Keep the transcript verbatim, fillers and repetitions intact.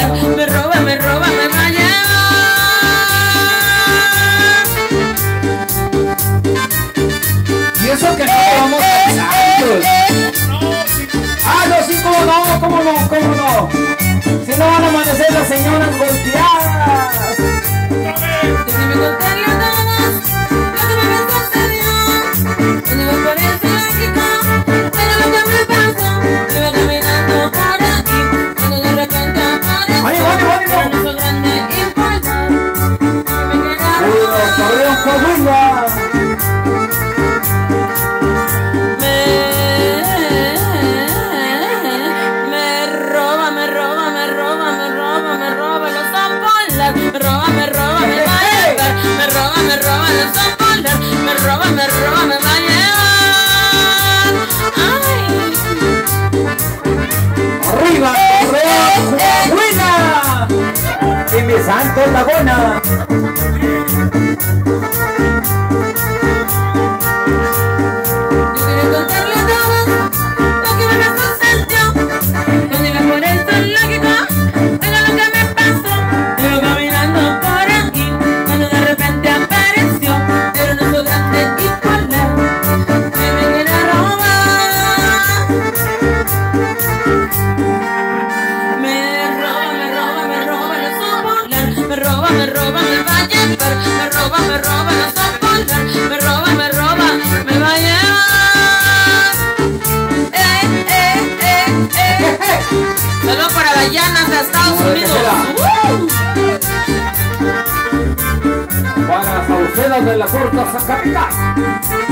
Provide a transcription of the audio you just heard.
polar. Me roba, me roba, me va a llevar. Y eso que no vamos pensando. Ah, no, sí, cómo no, cómo no, cómo no. Si no van a amanecer las señoras golpeadas. Déjame contarle a todas lo que me sucedió. Cuando iba por el zoológico, era lo que me pasó. Iba caminando por aquí, cuando de repente apareció. ¡Ánimo, ánimo, ánimo! Un oso grande y fuerte, y me quería robar. ¡Correo, Coahuila! Me roba, me roba, me va a llevar. Me roba, me roba, el oso polar. Me roba, me roba, me va a llevar. Ay. ¡Arriba, Correo, Coahuila! ¡Y mi santo Laguna! Yo quería contarle a todos lo que me sucedió. Cuando iba por el zoológico, oiga lo que me pasó. Iba caminando por aquí, cuando de repente apareció. Era un oso grande y polar, que me quería robar. Me roba, me roba, me roba el oso polar. Me roba, me roba, me va a llevar. Me roba, me roba el oso polar. Me roba, me roba, me va a llevar. Eh, eh, eh, eh. Saludos para las llanas de Estados Unidos. Para Saucedo de la Corta Zacatecas.